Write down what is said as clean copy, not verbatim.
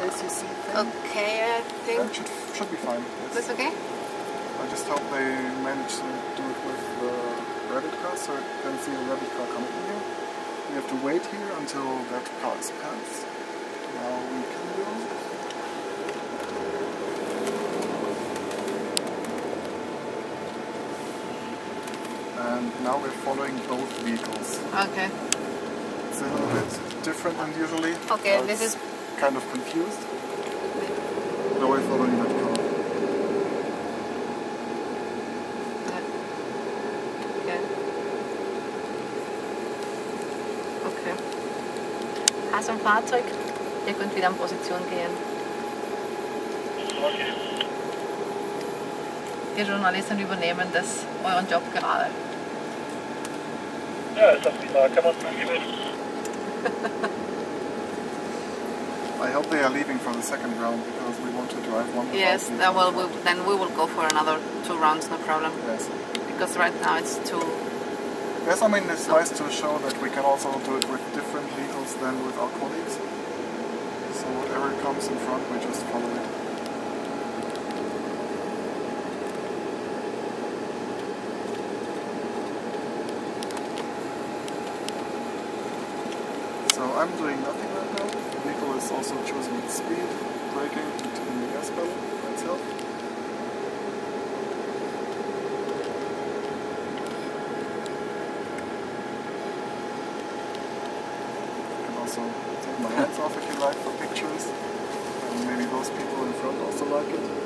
ACC thing. Okay, I think That should be fine. Yes. that's okay. I just hope they manage to do it with the rabbit car, so I can see the rabbit car coming in here. We have to wait here until that car is passed. Now we can go. And now we're following both vehicles. Okay. It's a little bit different than usually. Okay, I this was is kind of confused. Now we're following that car. okay. Okay. Hast du ein Fahrzeug? Ihr könnt wieder in Position gehen. Okay. Die Journalisten übernehmen euren Job gerade. Ja, ist das prima. Kann man es angeben? I hope they are leaving for the second round because we want to drive one. Yes, then we will go for another 2 rounds, no problem. Yes. Because right now it's too... Yes, I mean it's nice to show that we can also do it with different vehicles than with our colleagues. So whatever comes in front, we just follow it. So I'm doing nothing right now. The vehicle is also choosing its speed, braking, and taking the gas pedal by itself. You can also take my hands off if you like for pictures. And maybe those people in front also like it.